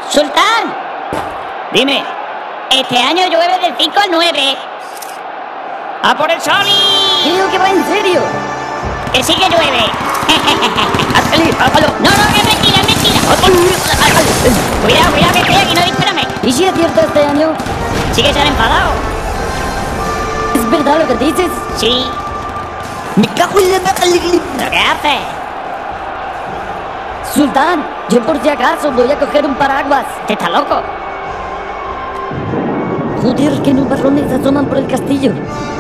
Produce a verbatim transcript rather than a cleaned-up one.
Sultán, Dime. este año llueve del cinco al nueve. ¡A por el Sony! Creo que va en serio. Que sí que llueve. ¡Hazle, hágalo! No, no, que es mentira, es mentira. Cuidado, cuidado, que estoy aquí, no dispárame. ¿Y si es cierto este año? Sí que se han enfadado. ¿Es verdad lo que dices? Sí. ¡Me cago en la madre! ¿Pero qué haces? Sultán, yo por si acaso voy a coger un paraguas. ¿Te estás loco? Joder, que nubarrones asoman por el castillo.